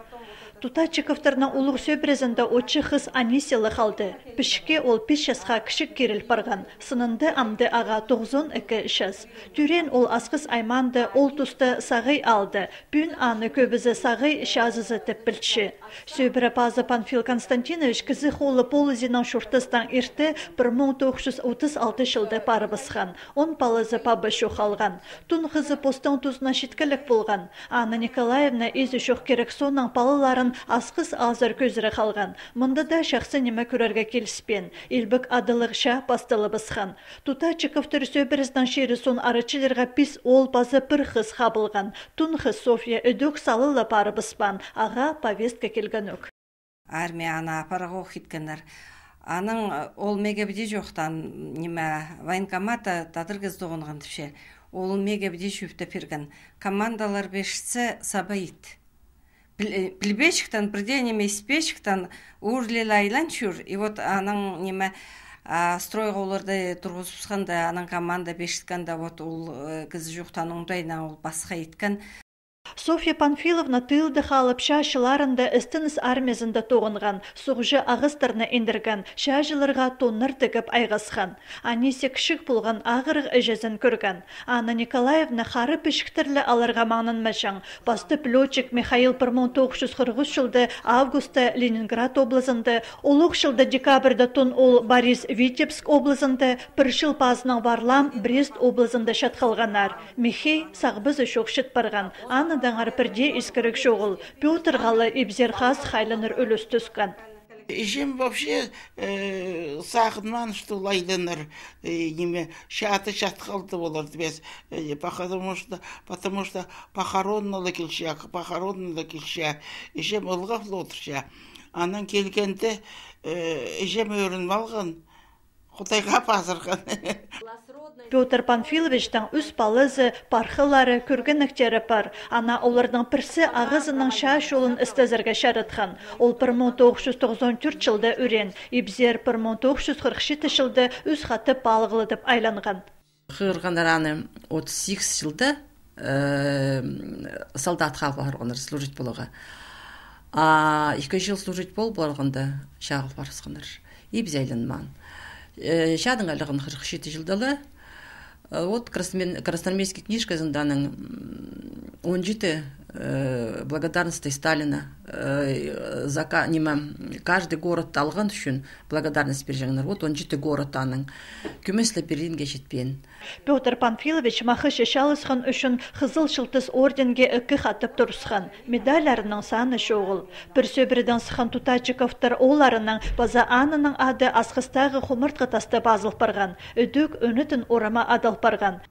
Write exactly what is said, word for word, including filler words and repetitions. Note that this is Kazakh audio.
Тутачиковтарның улуг сөбрезінде очы хыз Анисилы қалды. Пішке ол пиш жасқа кішік керіл барған. Сынынды амды аға тоғызон екі шас. Түрен ол асқыз айманды ол тұсты сағый алды. Бүн аны көбізі сағый шазызы тіппілші. Сөбірі пазы Панфил Константинович кізі қолы полызинан шұртыстан ирті бір мың тоғыз жүз отыз алты жылды пары бысқан. Он палызы пабы шоқалған. Тун қызы постан тұзына шеткілік болған. Анна Николаевна езі шоқ керек сонның палыларын асқыз азыр көзірі қалған. Мұнда да шақсы неме көрерге келіспен. Илбік адылықша бастылы бысқан. Тутачиковтар сөбіріздің шері сон арычыларға пис ол базы бір қыз қабылған. Тун қыз София өдөк салылы пары быспан. Аға повестка келген өк. Армия ана апараға оқиткенер. Аның ол мегебде жоқтан неме военкомата тадыргыз доғынған түше. Ол мегебде жүпті перген. Командалар бешіці сабайт. Плебечіктен, бірде неме спечіктен ұрлел айлан чүр. И вот аның неме стройға оларды тұрғыз ұсқанда, аның команда бешітканда, вот ол кізі жоқтан оңдайна ол басқа еткен. Софья Панфиловна тылды қалып шашыларында істініс армезінде тоғынған, соғжы ағыстарына ендірген, шашыларға тонныр тігіп айғасқан. Анисе кішік болған ағырық әжезін көрген. Анна Николаевна қары пішіктірлі алырға маңын мәшің. Басты пилотчик Михаил бір мың тоғыз жүз қырық үш жылды августа Ленинград облысында, олық жылды декабрда тон ол Борис Витебск облысында, бір жыл пазының Варлам Брест облысында шатқалғанар. Михей сағбызы шоқшыт барған. Анна даңар бірде искірік шоғыл. Петр ғалы ибзер қаз хайланыр өліс түскен. Ежем вообще сағынман штулайдыныр, неме шаты шатқалды боларды без, потому что, потому что похороннылы келше, похороннылы келше, ежем ұлға флотырша. Анан келгенде ежем өрін алған, Құтайға пазырған. Петр Панфиловичтің үс палызы, парқылары, көргініктері бар. Ана олардың бірсі ағызының шаш олын істезірге шарытқан. Ол бір мың тоғыз жүз тоқсан төрт жылда өрен, ибзер бір мың тоғыз жүз қырық жеті жылда үз хаты балғылы деп айланған. Қырғандар аны отыз сегіз жылда солдат қалып барғандар служить болуға. екі жыл служить бол болғанда шағыл барысқандар. Ибзе айланман. Шадың айлығын қырық жеті жылдалы. Вот красноармейский книжка зынданың он жеті благодарности Сталина за каждый город алған үшін благодарность бержеңнер. Вот он жеті город аның күмеслі Берлинге жетпен. Петр Панфилович мақы шешалысқан үшін қызыл шылтыз орденге үкі қатып тұрысқан. Медалярының саны шоғыл. Бір сөбірден сықан Тутачиковтар оларының база анының ады асқыстағы құмыртқы тасты базыл барған. Үдік өнітін орама адал барған.